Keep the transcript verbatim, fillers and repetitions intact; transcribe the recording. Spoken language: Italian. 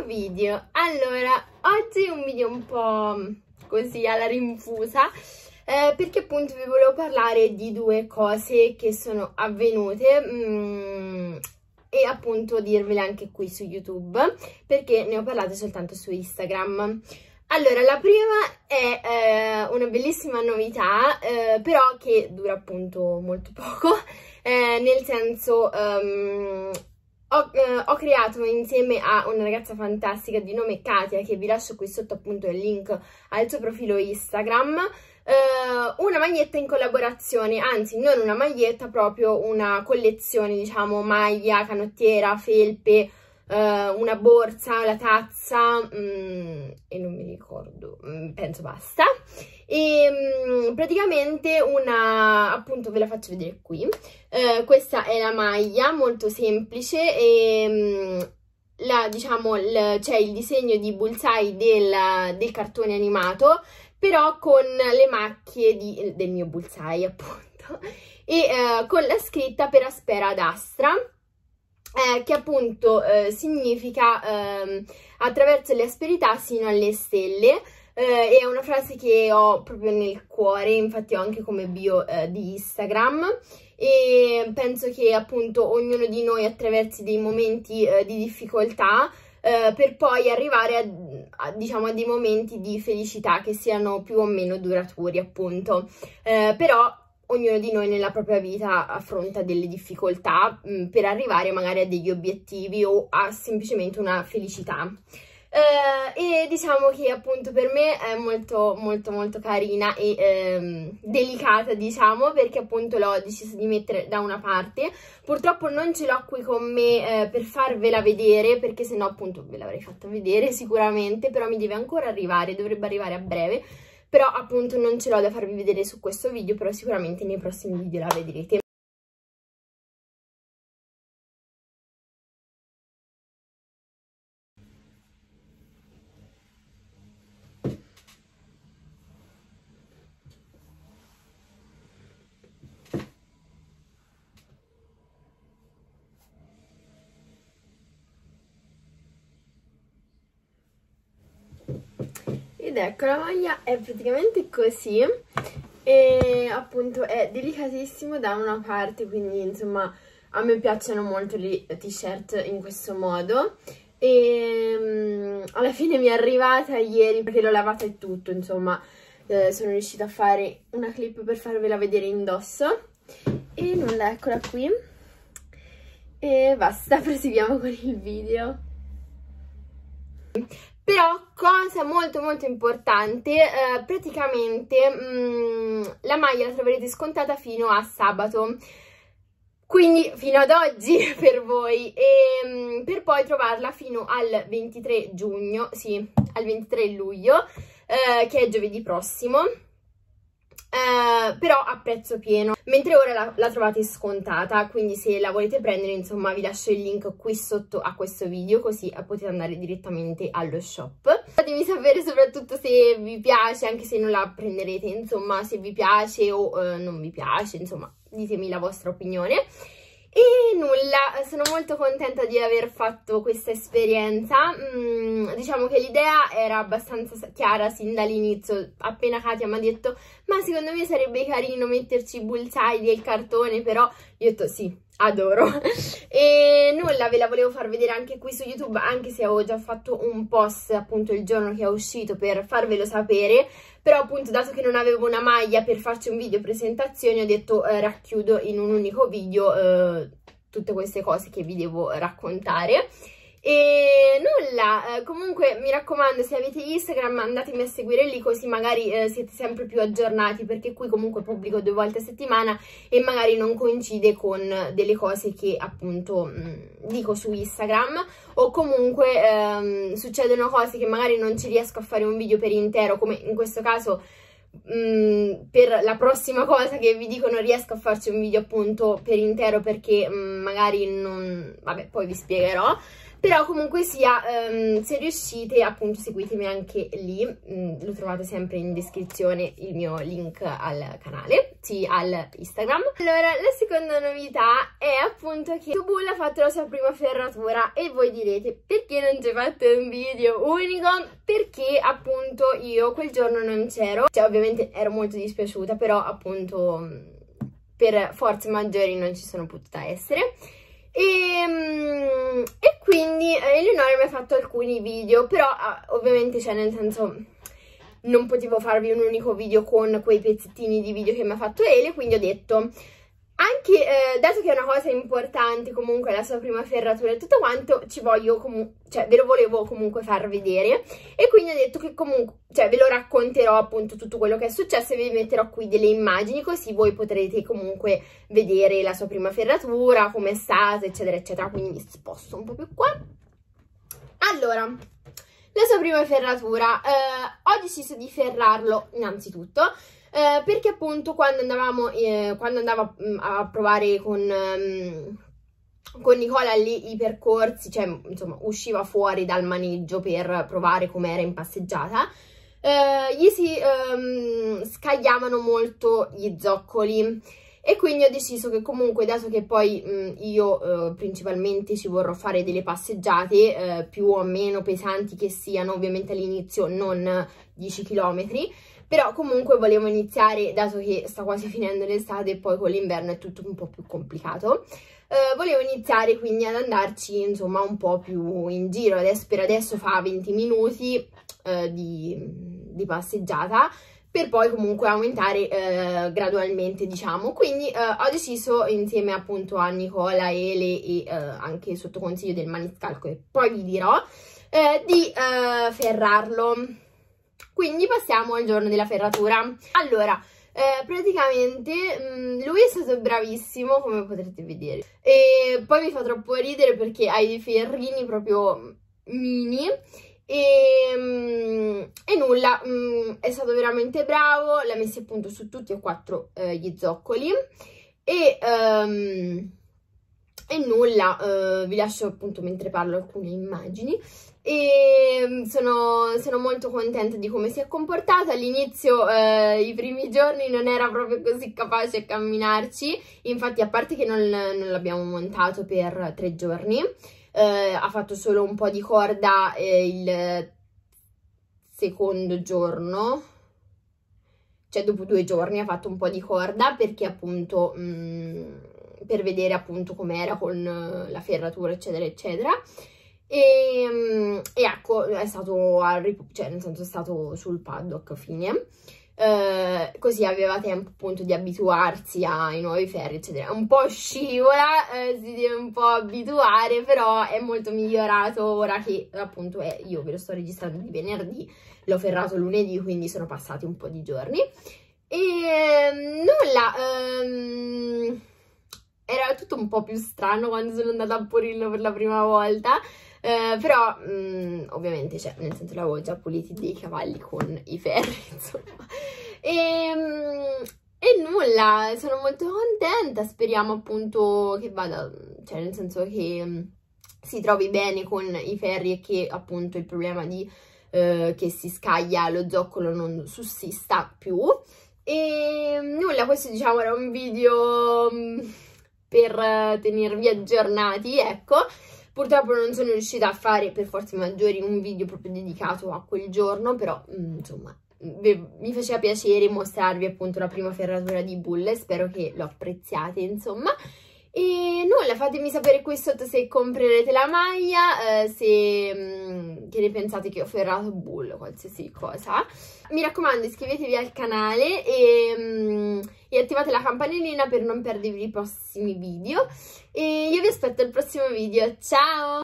video. Allora, oggi è un video un po' così alla rinfusa, eh, perché appunto vi volevo parlare di due cose che sono avvenute mm, e appunto dirvele anche qui su YouTube, perché ne ho parlato soltanto su Instagram. Allora, la prima è eh, una bellissima novità, eh, però che dura appunto molto poco, eh, nel senso... Um, Ho, eh, ho creato insieme a una ragazza fantastica di nome Katia, che vi lascio qui sotto appunto il link al suo profilo Instagram, eh, una maglietta in collaborazione, anzi non una maglietta, proprio una collezione, diciamo, maglia, canottiera, felpe, eh, una borsa, la tazza mm, e non mi ricordo, mm, penso basta. E mh, praticamente una, appunto ve la faccio vedere qui, eh, questa è la maglia, molto semplice, e mh, la, diciamo, c'è il disegno di Bullseye del, del cartone animato, però con le macchie di, del mio Bullseye appunto, e eh, con la scritta Per aspera ad astra, eh, che appunto eh, significa eh, attraverso le asperità sino alle stelle. Uh, è una frase che ho proprio nel cuore, infatti ho anche come bio uh, di Instagram, e penso che appunto ognuno di noi attraversi dei momenti uh, di difficoltà uh, per poi arrivare a, a, diciamo, a dei momenti di felicità che siano più o meno duraturi appunto, uh, però ognuno di noi nella propria vita affronta delle difficoltà mh, per arrivare magari a degli obiettivi o a semplicemente una felicità. Uh, e diciamo che appunto per me è molto molto molto carina e ehm, delicata, diciamo, perché appunto l'ho deciso di mettere da una parte. Purtroppo non ce l'ho qui con me eh, per farvela vedere, perché sennò appunto ve l'avrei fatta vedere sicuramente, però mi deve ancora arrivare, dovrebbe arrivare a breve, però appunto non ce l'ho da farvi vedere su questo video, però sicuramente nei prossimi video la vedrete. Ed ecco, la maglia è praticamente così, e appunto è delicatissimo da una parte, quindi insomma a me piacciono molto le t-shirt in questo modo, e um, alla fine mi è arrivata ieri perché l'ho lavata e tutto, insomma eh, sono riuscita a fare una clip per farvela vedere indosso, e nulla, eccola qui, e basta, proseguiamo con il video. Però, cosa molto molto importante, eh, praticamente mh, la maglia la troverete scontata fino a sabato, quindi fino ad oggi per voi, e mh, per poi trovarla fino al ventitré giugno, sì, al ventitré luglio, eh, che è giovedì prossimo. Uh, però a prezzo pieno, mentre ora la, la trovate scontata, quindi se la volete prendere insomma vi lascio il link qui sotto a questo video, così potete andare direttamente allo shop. Fatemi sapere soprattutto se vi piace, anche se non la prenderete, insomma, se vi piace o uh, non vi piace, insomma ditemi la vostra opinione. E nulla, sono molto contenta di aver fatto questa esperienza. Mm, diciamo che l'idea era abbastanza chiara sin dall'inizio. Appena Katia mi ha detto ma secondo me sarebbe carino metterci i Bullseye del cartone, però io ho detto sì, adoro. E nulla, ve la volevo far vedere anche qui su YouTube, anche se avevo già fatto un post appunto il giorno che è uscito per farvelo sapere, però appunto dato che non avevo una maglia per farci un video presentazione ho detto eh, racchiudo in un unico video eh, tutte queste cose che vi devo raccontare. E nulla, eh, comunque mi raccomando, se avete Instagram andatemi a seguire lì, così magari eh, siete sempre più aggiornati, perché qui comunque pubblico due volte a settimana e magari non coincide con delle cose che appunto mh, dico su Instagram, o comunque ehm, succedono cose che magari non ci riesco a fare un video per intero, come in questo caso. Mm, per la prossima cosa che vi dico non riesco a farci un video appunto per intero perché mm, magari non... vabbè, poi vi spiegherò. Però comunque sia, um, se riuscite, appunto seguitemi anche lì, mm, lo trovate sempre in descrizione il mio link al canale, sì, al Instagram. Allora, la seconda novità è appunto che Bull ha fatto la sua prima ferratura e voi direte perché non ci hai fatto un video unico? Perché appunto io quel giorno non c'ero, cioè ovviamente ero molto dispiaciuta, però appunto per forze maggiori non ci sono potuta essere. E, e quindi Eleonora mi ha fatto alcuni video, però ovviamente, cioè nel senso, non potevo farvi un unico video con quei pezzettini di video che mi ha fatto Ele, quindi ho detto, anche eh, dato che è una cosa importante, comunque la sua prima ferratura e tutto quanto, ci voglio comunque, cioè ve lo volevo comunque far vedere, e quindi ho detto che comunque, cioè ve lo racconterò appunto tutto quello che è successo e vi metterò qui delle immagini, così voi potrete comunque vedere la sua prima ferratura, come è stata, eccetera eccetera. Quindi mi sposto un po' più qua. Allora, la sua prima ferratura, eh, ho deciso di ferrarlo innanzitutto Eh, perché appunto quando andavamo eh, quando andavo mh, a provare con, um, con Nicola lì i percorsi, cioè insomma usciva fuori dal maneggio per provare com'era in passeggiata, eh, gli si um, scagliavano molto gli zoccoli, e quindi ho deciso che comunque, dato che poi mh, io eh, principalmente ci vorrò fare delle passeggiate eh, più o meno pesanti che siano, ovviamente all'inizio non dieci chilometri, però comunque volevo iniziare, dato che sta quasi finendo l'estate e poi con l'inverno è tutto un po' più complicato, eh, volevo iniziare quindi ad andarci insomma un po' più in giro. Adesso, per adesso fa venti minuti eh, di, di passeggiata, per poi comunque aumentare eh, gradualmente, diciamo. Quindi eh, ho deciso, insieme appunto a Nicola, Ele e eh, anche sotto consiglio del maniscalco, che poi vi dirò, eh, di eh, ferrarlo. Quindi passiamo al giorno della ferratura. Allora, eh, praticamente mh, lui è stato bravissimo, come potrete vedere, e poi mi fa troppo ridere perché ha dei ferrini proprio mini e, mh, e nulla, mh, è stato veramente bravo, l'ha messi appunto su tutti e quattro eh, gli zoccoli e... Um, E nulla, uh, vi lascio appunto mentre parlo alcune immagini, e sono, sono molto contenta di come si è comportata. All'inizio, uh, i primi giorni non era proprio così capace a camminarci, infatti a parte che non, non l'abbiamo montato per tre giorni, uh, ha fatto solo un po' di corda eh, il secondo giorno, cioè dopo due giorni ha fatto un po' di corda perché appunto... Mh, per vedere appunto com'era con la ferratura eccetera eccetera, e, e ecco, è stato al cioè nel senso è stato sul paddock, fine, eh, così aveva tempo appunto di abituarsi ai nuovi ferri eccetera. Un po' scivola, eh, si deve un po' abituare, però è molto migliorato ora che appunto è, io ve lo sto registrando di venerdì, l'ho ferrato lunedì, quindi sono passati un po' di giorni e nulla. um, Era tutto un po' più strano quando sono andata a Porillo per la prima volta, eh, però mh, ovviamente, cioè, nel senso, l'avevo già puliti dei cavalli con i ferri, insomma. E, mh, e nulla, sono molto contenta, speriamo appunto che vada, cioè nel senso che mh, si trovi bene con i ferri e che appunto il problema di eh, che si scaglia lo zoccolo non sussista più. E nulla, questo diciamo era un video... Mh, per tenervi aggiornati, ecco. Purtroppo non sono riuscita a fare per forze maggiori un video proprio dedicato a quel giorno, però mh, insomma mi faceva piacere mostrarvi appunto la prima ferratura di Bull, spero che lo apprezziate insomma. E nulla, fatemi sapere qui sotto se comprerete la maglia, eh, se mh, che ne pensate che ho ferrato Bull, qualsiasi cosa. Mi raccomando, iscrivetevi al canale e, mh, e attivate la campanellina per non perdervi i prossimi video. E io vi aspetto al prossimo video, ciao!